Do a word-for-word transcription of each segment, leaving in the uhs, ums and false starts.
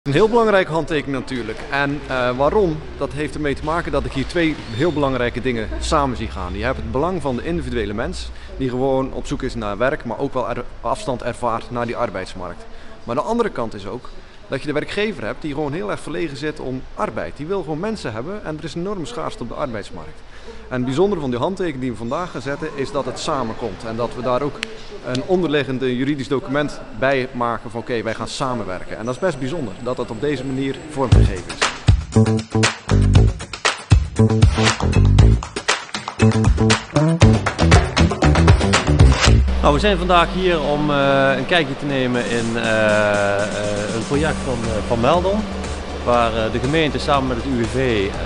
Een heel belangrijke handtekening natuurlijk. En uh, waarom? Dat heeft ermee te maken dat ik hier twee heel belangrijke dingen samen zie gaan. Je hebt het belang van de individuele mens, die gewoon op zoek is naar werk, maar ook wel er afstand ervaart naar die arbeidsmarkt. Maar de andere kant is ook dat je de werkgever hebt die gewoon heel erg verlegen zit om arbeid. Die wil gewoon mensen hebben en er is een enorme schaarste op de arbeidsmarkt. En het bijzondere van die handtekening die we vandaag gaan zetten is dat het samenkomt. En dat we daar ook een onderliggend juridisch document bij maken van oké, okay, wij gaan samenwerken. En dat is best bijzonder dat dat op deze manier vormgegeven is. Nou, we zijn vandaag hier om uh, een kijkje te nemen in uh, uh, een project van, uh, van Meldon, waar uh, de gemeente samen met het U W V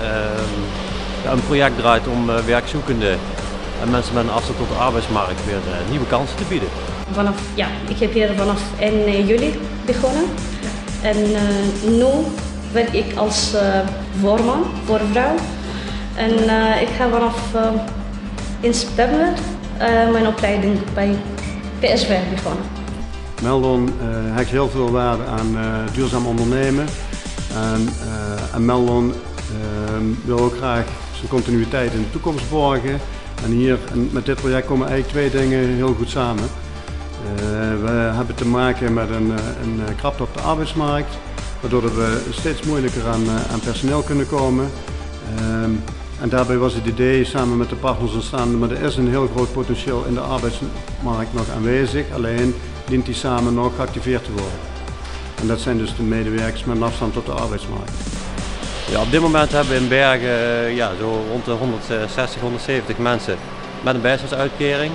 uh, een project draait om uh, werkzoekenden en mensen met een afstand tot de arbeidsmarkt weer uh, nieuwe kansen te bieden. Vanaf, ja, ik heb hier vanaf één juli begonnen en uh, nu werk ik als uh, voorman voor een vrouw en uh, ik ga vanaf uh, in september uh, mijn opleiding bij P S W begonnen. Meldon uh, hecht heel veel waarde aan uh, duurzaam ondernemen en, uh, en Meldon uh, wil ook graag zijn continuïteit in de toekomst borgen. En hier met dit project komen eigenlijk twee dingen heel goed samen. Uh, we hebben te maken met een, een krapte op de arbeidsmarkt, waardoor we steeds moeilijker aan, aan personeel kunnen komen. Uh, en daarbij was het idee samen met de partners ontstaan, maar er is een heel groot potentieel in de arbeidsmarkt nog aanwezig, alleen dient die samen nog geactiveerd te worden. En dat zijn dus de medewerkers met een afstand tot de arbeidsmarkt. Ja, op dit moment hebben we in Bergen ja, zo rond de honderdzestig, honderdzeventig mensen met een bijstandsuitkering.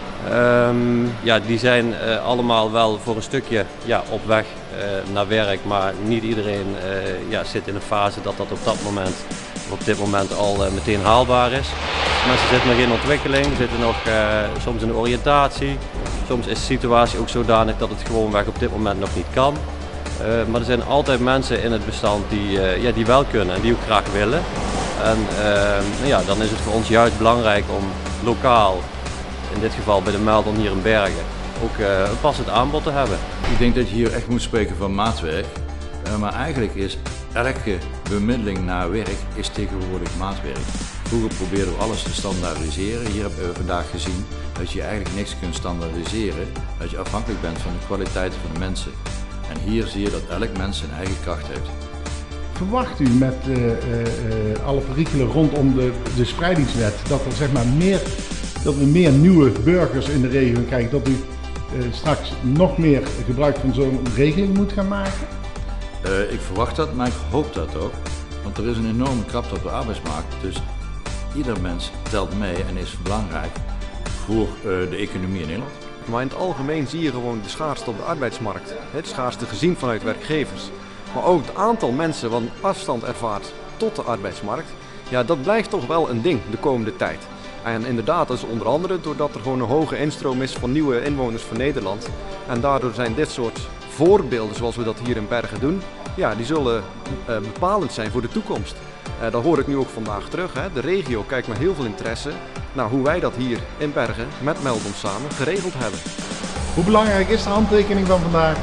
Um, ja, die zijn uh, allemaal wel voor een stukje ja, op weg uh, naar werk, maar niet iedereen uh, ja, zit in een fase dat dat op dat moment, op dit moment al uh, meteen haalbaar is. Mensen zitten nog in ontwikkeling, zitten nog uh, soms in de oriëntatie. Soms is de situatie ook zodanig dat het gewoonweg op dit moment nog niet kan. Uh, maar er zijn altijd mensen in het bestand die, uh, ja, die wel kunnen en die ook graag willen. En uh, nou ja, dan is het voor ons juist belangrijk om lokaal, in dit geval bij de Meldon hier in Bergen, ook uh, een passend aanbod te hebben. Ik denk dat je hier echt moet spreken van maatwerk. Uh, maar eigenlijk is elke bemiddeling naar werk is tegenwoordig maatwerk. Vroeger probeerden we alles te standaardiseren. Hier hebben we vandaag gezien dat je eigenlijk niks kunt standaardiseren. Dat je afhankelijk bent van de kwaliteiten van de mensen. En hier zie je dat elk mens zijn eigen kracht heeft. Verwacht u met uh, uh, alle perikelen rondom de, de spreidingswet dat, er, zeg maar, meer, dat we meer nieuwe burgers in de regio krijgen, dat u uh, straks nog meer gebruik van zo'n regeling moet gaan maken? Uh, ik verwacht dat, maar ik hoop dat ook. Want er is een enorme krapte op de arbeidsmarkt. Dus ieder mens telt mee en is belangrijk voor uh, de economie in Nederland. Maar in het algemeen zie je gewoon de schaarste op de arbeidsmarkt. De schaarste gezien vanuit werkgevers. Maar ook het aantal mensen wat een afstand ervaart tot de arbeidsmarkt. Ja, dat blijft toch wel een ding de komende tijd. En inderdaad, dat is onder andere doordat er gewoon een hoge instroom is van nieuwe inwoners van Nederland. En daardoor zijn dit soort voorbeelden zoals we dat hier in Bergen doen, ja, die zullen uh, bepalend zijn voor de toekomst. Uh, dat hoor ik nu ook vandaag terug. Hè. De regio kijkt met heel veel interesse naar hoe wij dat hier in Bergen met Meldon samen geregeld hebben. Hoe belangrijk is de handtekening van vandaag?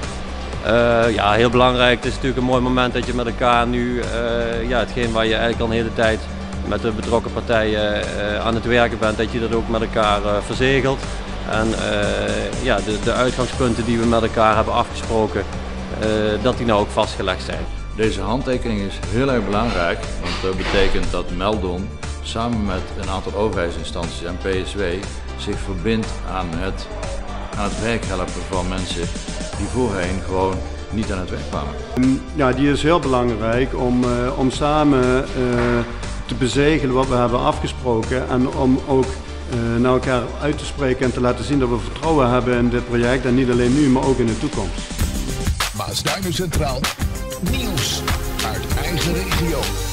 Uh, ja, heel belangrijk. Het is natuurlijk een mooi moment dat je met elkaar nu, uh, ja, hetgeen waar je eigenlijk al een hele tijd met de betrokken partijen uh, aan het werken bent, dat je dat ook met elkaar uh, verzegelt. En uh, ja, de, de uitgangspunten die we met elkaar hebben afgesproken, uh, dat die nou ook vastgelegd zijn. Deze handtekening is heel erg belangrijk, want dat betekent dat Meldon samen met een aantal overheidsinstanties en P S W zich verbindt aan het, aan het werk helpen van mensen die voorheen gewoon niet aan het werk kwamen. Ja, die is heel belangrijk om, uh, om samen uh, te bezegelen wat we hebben afgesproken en om ook uh, naar elkaar uit te spreken en te laten zien dat we vertrouwen hebben in dit project en niet alleen nu, maar ook in de toekomst. Maasduinen Centraal, nieuws uit eigen regio.